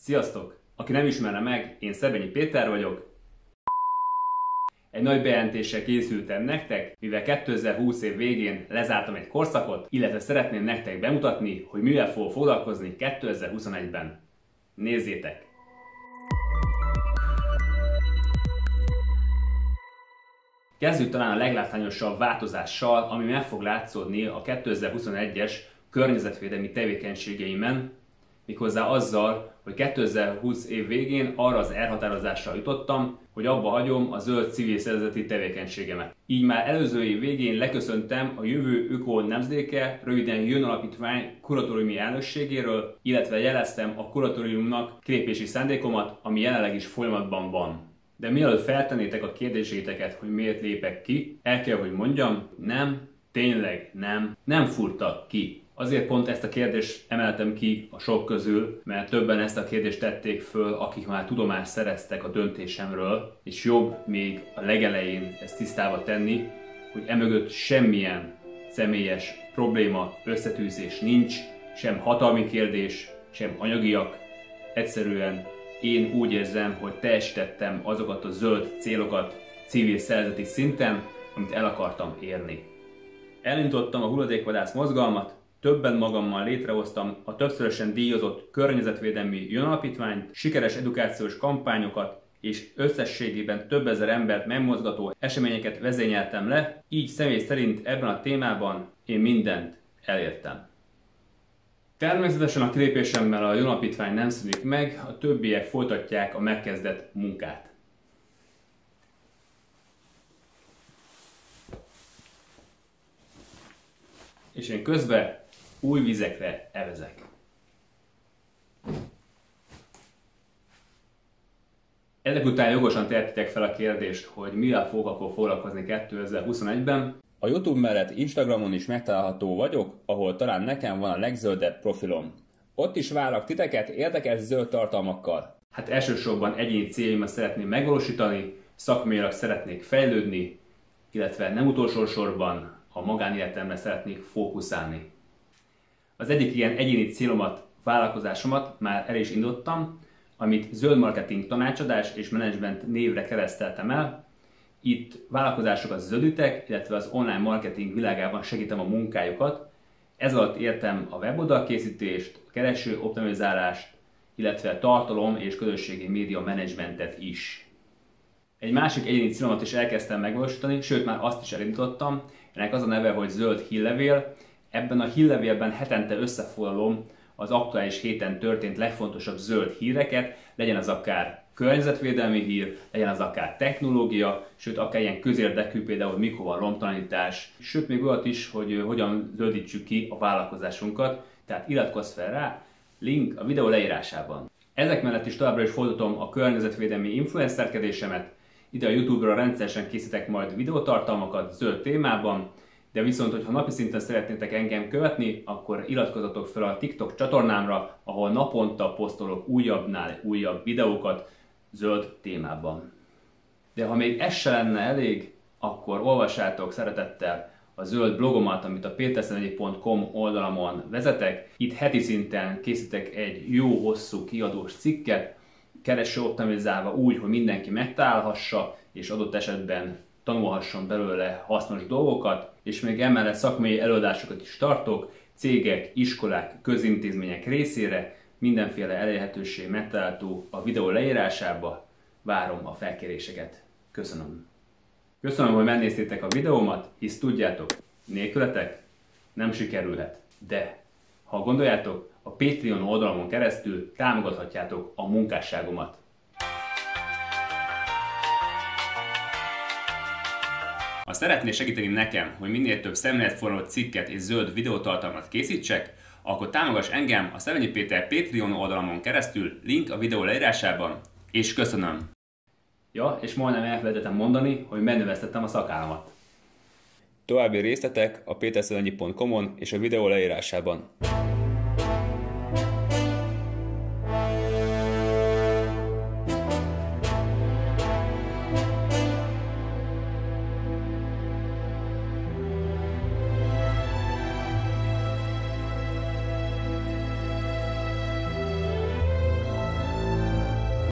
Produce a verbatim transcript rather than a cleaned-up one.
Sziasztok! Aki nem ismerne meg, én Szebenyi Péter vagyok. Egy nagy bejelentéssel készültem nektek, mivel kétezer-húsz év végén lezártam egy korszakot, illetve szeretném nektek bemutatni, hogy mivel fogok foglalkozni kétezer-huszonegyben. Nézzétek! Kezdjük talán a leglátványosabb változással, ami meg fog látszódni a kétezer-huszonegyes környezetvédelmi tevékenységeimen, méghozzá azzal, hogy kétezer-húsz év végén arra az elhatározásra jutottam, hogy abba hagyom a zöld civil szervezeti tevékenységemet. Így már előző év végén leköszöntem a Jövő Öko Nemzedéke, röviden Jön Alapítvány kuratóriumi elnökségéről, illetve jeleztem a kuratóriumnak kilépési szándékomat, ami jelenleg is folyamatban van. De mielőtt feltennétek a kérdéseiteket, hogy miért lépek ki, el kell, hogy mondjam, nem, tényleg nem, nem furtak ki. Azért pont ezt a kérdést emeltem ki a sok közül, mert többen ezt a kérdést tették föl, akik már tudomást szereztek a döntésemről, és jobb még a legelején ezt tisztába tenni, hogy emögött semmilyen személyes probléma, összetűzés nincs, sem hatalmi kérdés, sem anyagiak. Egyszerűen én úgy érzem, hogy teljesítettem azokat a zöld célokat civil szervezeti szinten, amit el akartam érni. Elindítottam a hulladékvadász mozgalmat, többen magammal létrehoztam a többszörösen díjazott környezetvédelmi Jön Alapítványt, sikeres edukációs kampányokat és összességében több ezer embert megmozgató eseményeket vezényeltem le, így személy szerint ebben a témában én mindent elértem. Természetesen a kilépésemmel a Jön Alapítvány nem szűnik meg, a többiek folytatják a megkezdett munkát. És én közben új vizekre evezek. Ezek után jogosan tehetitek fel a kérdést, hogy mivel fogok akkor foglalkozni kétezer-huszonegyben. A YouTube mellett Instagramon is megtalálható vagyok, ahol talán nekem van a legzöldebb profilom. Ott is várlak titeket érdekes zöld tartalmakkal. Hát elsősorban egyéni céljaimat szeretném megvalósítani, szakmailag szeretnék fejlődni, illetve nem utolsó sorban a magánéletemre szeretnék fókuszálni. Az egyik ilyen egyéni célomat, vállalkozásomat már el is indítottam, amit zöld marketing tanácsadás és menedzsment névre kereszteltem el. Itt vállalkozásokat zöldítek, illetve az online marketing világában segítem a munkájukat. Ez alatt értem a weboldalkészítést, a kereső optimizálást, illetve tartalom és közösségi média menedzsmentet is. Egy másik egyéni célomat is elkezdtem megvalósítani, sőt már azt is elindítottam. Ennek az a neve, hogy Zöld Hírlevél. Ebben a hírlevélben hetente összefoglalom az aktuális héten történt legfontosabb zöld híreket, legyen az akár környezetvédelmi hír, legyen az akár technológia, sőt akár ilyen közérdekű, például mikor van lomtalanítás, sőt még olyat is, hogy hogyan zöldítsük ki a vállalkozásunkat, tehát iratkozz fel rá, link a videó leírásában. Ezek mellett is továbbra is folytatom a környezetvédelmi influencerkedésemet, ide a YouTube-ra rendszeresen készítek majd videótartalmakat zöld témában, de viszont, hogyha napi szinten szeretnétek engem követni, akkor iratkozzatok fel a TikTok csatornámra, ahol naponta posztolok újabbnál újabb videókat zöld témában. De ha még ez se lenne elég, akkor olvassátok szeretettel a zöld blogomat, amit a péterszebenyi pont com oldalamon vezetek. Itt heti szinten készítek egy jó hosszú kiadós cikket, kereső optimizálva úgy, hogy mindenki megtalálhassa, és adott esetben tanulhasson belőle hasznos dolgokat, és még emellett szakmai előadásokat is tartok, cégek, iskolák, közintézmények részére, mindenféle elérhetőség megtalálható a videó leírásába. Várom a felkéréseket. Köszönöm. Köszönöm, hogy megnéztétek a videómat, hisz tudjátok, nélkületek nem sikerülhet. De, ha gondoljátok, a Patreon oldalamon keresztül támogathatjátok a munkásságomat. Ha szeretnél segíteni nekem, hogy minél több szemléletformáló cikket és zöld videótartalmat készítsek, akkor támogass engem a Szebenyi Péter Patreon oldalamon keresztül, link a videó leírásában, és köszönöm! Ja, és majdnem elfelejtettem mondani, hogy megnövesztettem a szakállamat. További részletek a péterszebenyi pont com-on és a videó leírásában.